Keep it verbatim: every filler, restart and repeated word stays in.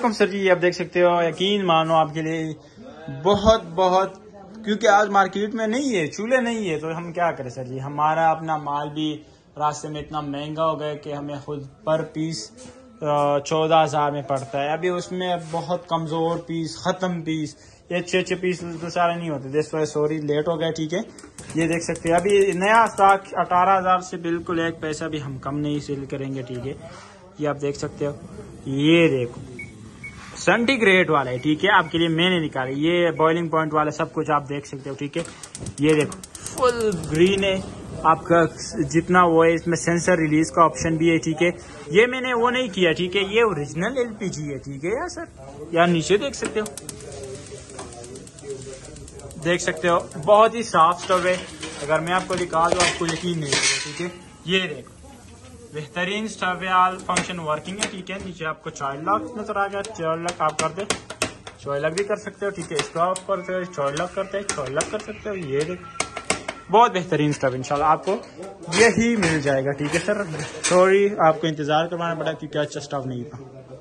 Sir जी आप देख सकते हो, यकीन मानो आपके लिए बहुत बहुत, क्योंकि आज मार्केट में नहीं है, चूल्हे नहीं है, तो हम क्या करें सर जी। हमारा अपना माल भी रास्ते में इतना महंगा हो गया कि हमें खुद पर पीस चौदह हजार में पड़ता है। अभी उसमें बहुत कमजोर पीस, खत्म पीस, ये अच्छे अच्छे पीस तो सारे नहीं होते। दिस वाई सॉरी लेट हो गया, ठीक है। ये देख सकते हैं अभी नया स्टॉक अठारह हजार से बिल्कुल एक पैसा भी हम कम नहीं सेल करेंगे, ठीक है। ये आप देख सकते हो, ये देखो सेंटीग्रेड वाला है, ठीक है। आपके लिए मैंने निकाले, ये बॉइलिंग पॉइंट वाला सब कुछ आप देख सकते हो, ठीक है। ये देखो फुल ग्रीन है आपका, जितना वो है इसमें सेंसर रिलीज का ऑप्शन भी है, ठीक है। ये मैंने वो नहीं किया, ठीक है। ये ओरिजिनल एलपीजी है, ठीक है यार सर। यार नीचे देख सकते हो, देख सकते हो बहुत ही साफ स्टव है। अगर मैं आपको दिखा दूं आपको यकीन नहीं होगा, ठीक है। ये देखो बेहतरीन स्टव है, ऑल फंक्शन वर्किंग है, ठीक है। नीचे आपको चाइल्ड लॉक नजर आ गया, चाइल्ड लॉक आप कर दे, चाइल्ड लॉक भी कर सकते हो, ठीक है। इसको ऑफ करते हो, चाइल्ड लॉक करते हैं, चाइल्ड लॉक कर सकते हो। ये देखो बहुत बेहतरीन स्टव, इंशाल्लाह आपको यही मिल जाएगा, ठीक है सर। सॉरी आपको इंतजार करवाना पड़ा क्योंकि अच्छा स्टव नहीं था।